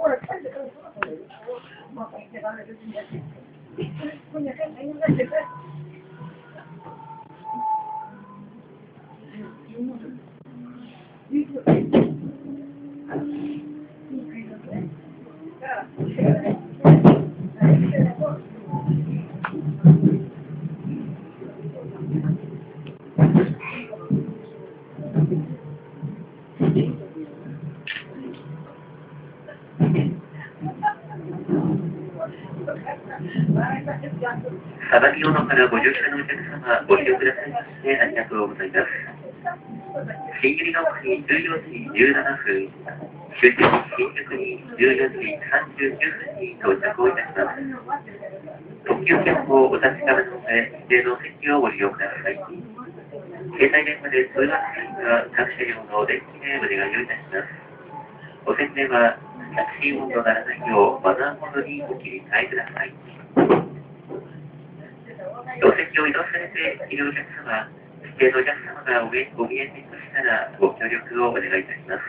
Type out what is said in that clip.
サバキオノからご乗車のお客様、ご利用くださいましてありがとうございます。新百合ヶ丘に14時17分、終点新宿に14時39分に到着をいたします。特急券をお立ちからので指定の席をご利用ください。携帯電話で通話の際は各車両の電気でお願いをいたします。お席ではタクシー音とならないようマナーモードにお切り替えください。お席を移動されているお客様、指定のお客様がお見えになりましたらご協力をお願いいたします。